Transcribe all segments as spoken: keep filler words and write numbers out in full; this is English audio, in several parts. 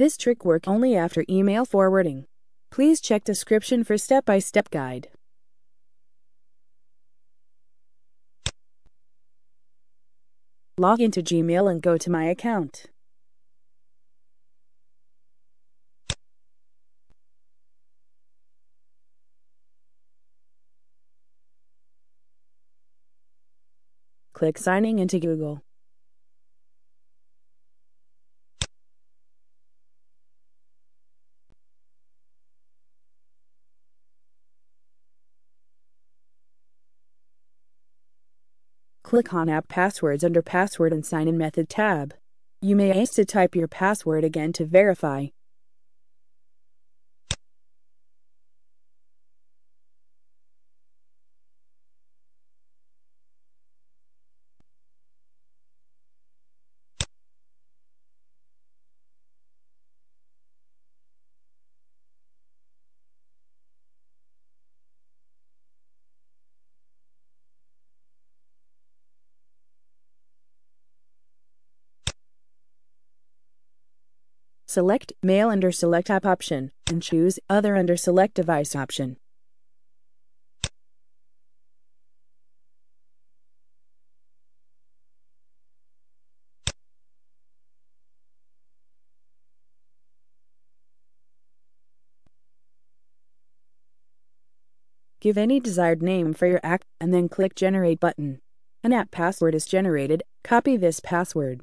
This trick works only after email forwarding. Please check description for step-by-step guide. Log into Gmail and go to My Account. Click Signing into Google. Click on App Passwords under Password and Sign-in Method tab. You may ask to type your password again to verify. Select Mail under Select App option, and choose Other under Select Device option. Give any desired name for your app, and then click Generate button. An app password is generated. Copy this password.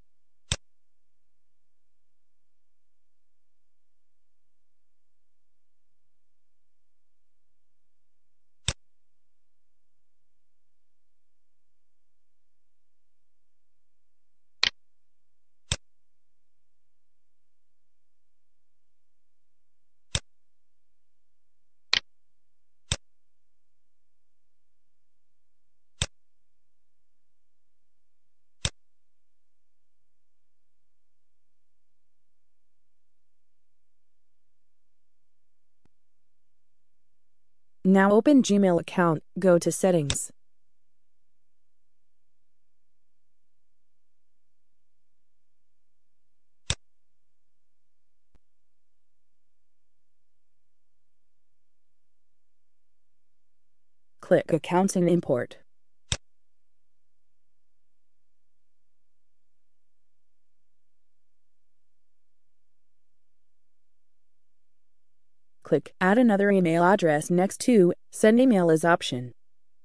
Now open Gmail account, go to Settings. Click Accounts and Import. Click Add another email address next to Send Email as option.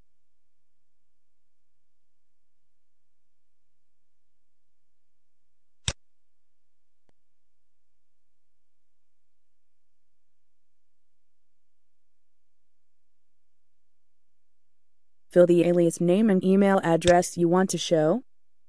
Fill the alias name and email address you want to show.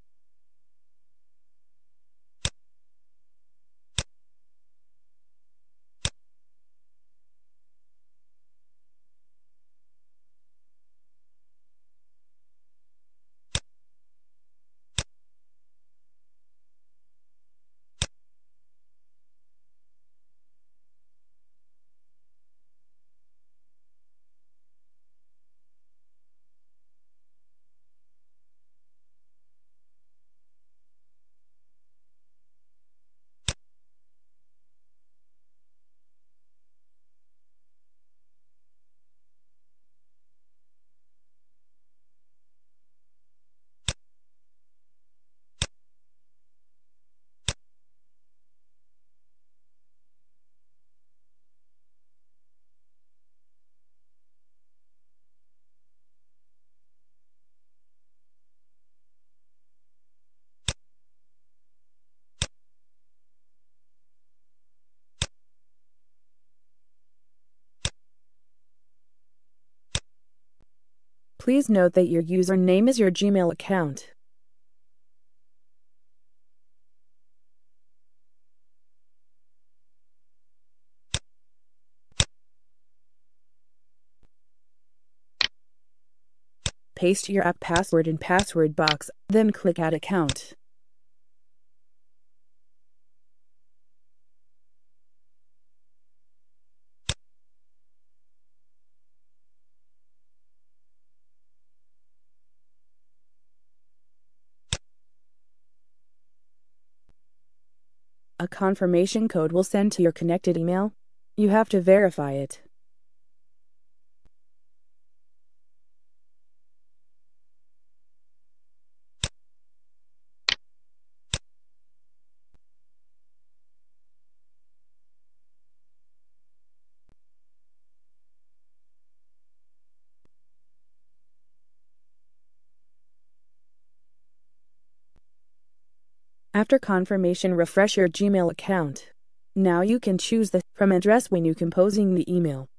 Please note that your username is your Gmail account. Paste your app password in password box, then click Add Account. A confirmation code will send to your connected email. You have to verify it. After confirmation, refresh your Gmail account. Now you can choose the from address when you composing the email.